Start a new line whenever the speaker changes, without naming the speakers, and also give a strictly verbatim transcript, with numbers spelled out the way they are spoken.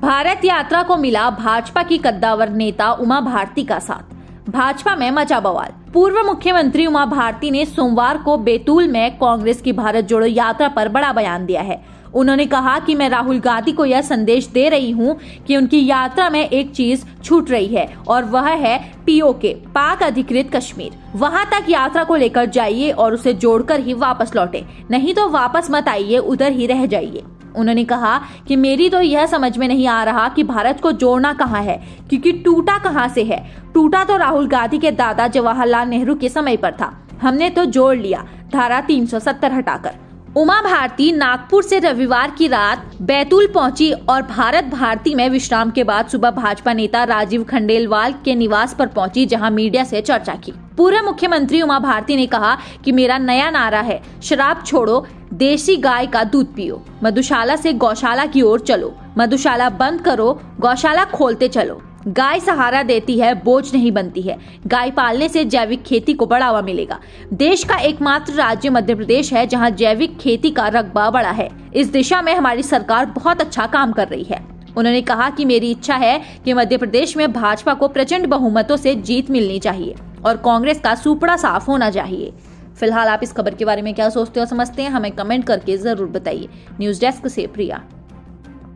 भारत यात्रा को मिला भाजपा की कद्दावर नेता उमा भारती का साथ। भाजपा में मचा बवाल। पूर्व मुख्यमंत्री उमा भारती ने सोमवार को बैतूल में कांग्रेस की भारत जोड़ो यात्रा पर बड़ा बयान दिया है। उन्होंने कहा कि मैं राहुल गांधी को यह संदेश दे रही हूं कि उनकी यात्रा में एक चीज छूट रही है और वह है पीओके, पाक अधिकृत कश्मीर। वहां तक यात्रा को लेकर जाइए और उसे जोड़कर ही वापस लौटे, नहीं तो वापस मत आइए, उधर ही रह जाइए। उन्होंने कहा कि मेरी तो यह समझ में नहीं आ रहा कि भारत को जोड़ना कहाँ है, क्योंकि टूटा कहाँ से है। टूटा तो राहुल गांधी के दादा जवाहरलाल नेहरू के समय पर था, हमने तो जोड़ लिया धारा तीन सौ सत्तर हटाकर। उमा भारती नागपुर से रविवार की रात बैतूल पहुंची और भारत भारती में विश्राम के बाद सुबह भाजपा नेता राजीव खंडेलवाल के निवास पर पहुंची, जहां मीडिया से चर्चा की। पूर्व मुख्यमंत्री उमा भारती ने कहा कि मेरा नया नारा है, शराब छोड़ो, देसी गाय का दूध पियो, मधुशाला से गौशाला की ओर चलो, मधुशाला बंद करो, गौशाला खोलते चलो। गाय सहारा देती है, बोझ नहीं बनती है। गाय पालने से जैविक खेती को बढ़ावा मिलेगा। देश का एकमात्र राज्य मध्य प्रदेश है जहां जैविक खेती का रकबा बड़ा है। इस दिशा में हमारी सरकार बहुत अच्छा काम कर रही है। उन्होंने कहा कि मेरी इच्छा है कि मध्य प्रदेश में भाजपा को प्रचंड बहुमतों से जीत मिलनी चाहिए और कांग्रेस का सुपड़ा साफ होना चाहिए। फिलहाल आप इस खबर के बारे में क्या सोचते हो, समझते हैं, हमें कमेंट करके जरूर बताइए। न्यूज डेस्क से प्रिया।